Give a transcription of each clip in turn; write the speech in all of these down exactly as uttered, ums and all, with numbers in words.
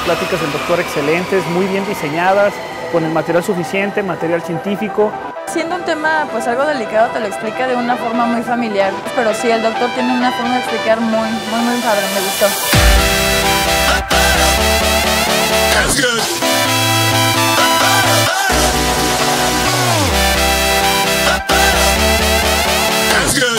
pláticas del doctor excelentes, muy bien diseñadas, con el material suficiente, material científico. Siendo un tema pues algo delicado, te lo explica de una forma muy familiar, pero sí, el doctor tiene una forma de explicar muy, muy, muy padre, me gustó. That's good. That's good.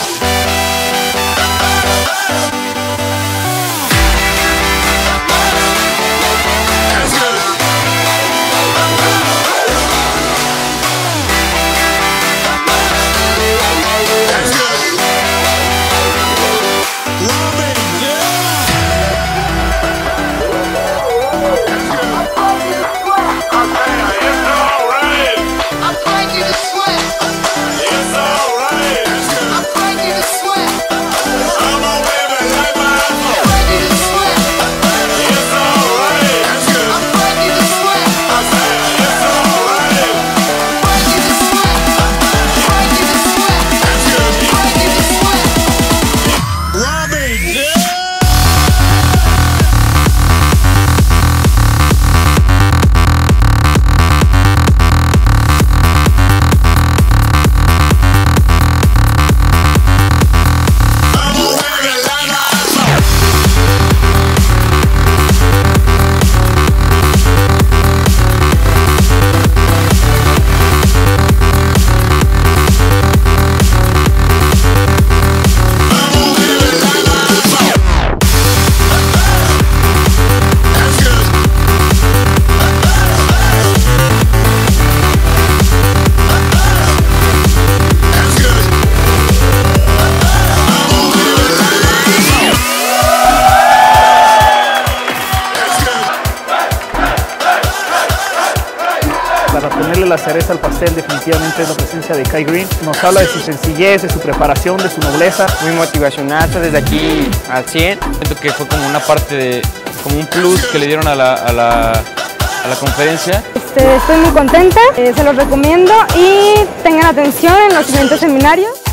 Para ponerle la cereza al pastel definitivamente es la presencia de Kai Greene. Nos habla de su sencillez, de su preparación, de su nobleza. Muy motivacional, desde aquí al cien. Siento que fue como una parte de, como un plus que le dieron a la, a la, a la conferencia. Este, estoy muy contenta, eh, se los recomiendo y tengan atención en los siguientes seminarios.